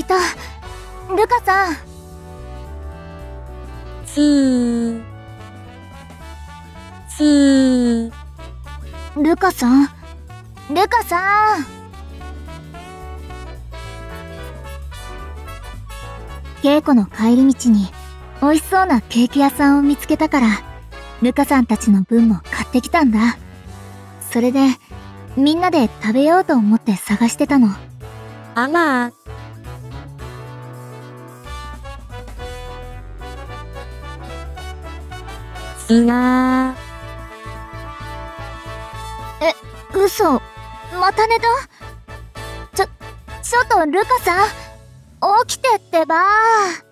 た。ルカさん。ルカさん。ルカさん。稽古の帰り道に美味しそうなケーキ屋さんを見つけたから、ルカさんたちの分も買ってきたんだ。それで、みんなで食べようと思って探してたの。 あら。 嘘。また寝た？ちょっとルカさん、起きてってばー。